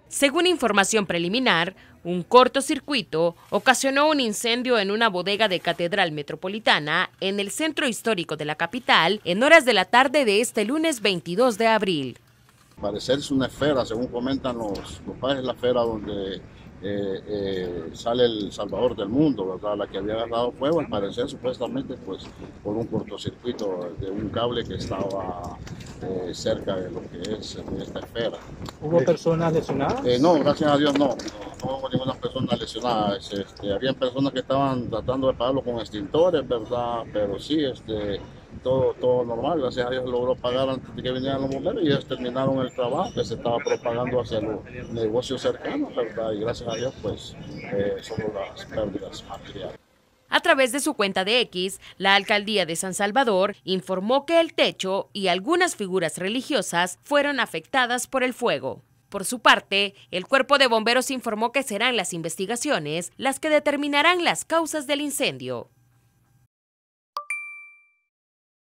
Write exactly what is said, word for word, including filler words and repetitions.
Según información preliminar, un cortocircuito ocasionó un incendio en una bodega de Catedral Metropolitana en el centro histórico de la capital en horas de la tarde de este lunes veintidós de abril. Al parecer es una esfera, según comentan los, los padres, la esfera donde eh, eh, sale el Salvador del mundo, ¿verdad? La que había agarrado fuego, al parecer supuestamente pues por un cortocircuito de un cable que estaba eh, cerca de lo que es esta esfera. ¿Hubo personas lesionadas? Eh, no, gracias a Dios no, no, no hubo ninguna persona lesionada. Este, habían personas que estaban tratando de apagarlo con extintores, ¿verdad? Pero sí, este, todo, todo normal, gracias a Dios logró pagar antes de que vinieran los bomberos y ellos terminaron el trabajo que se estaba propagando hacia los negocios cercanos, ¿verdad? Y gracias a Dios pues eh, solo las pérdidas materiales. A través de su cuenta de X, la Alcaldía de San Salvador informó que el techo y algunas figuras religiosas fueron afectadas por el fuego. Por su parte, el Cuerpo de Bomberos informó que serán las investigaciones las que determinarán las causas del incendio.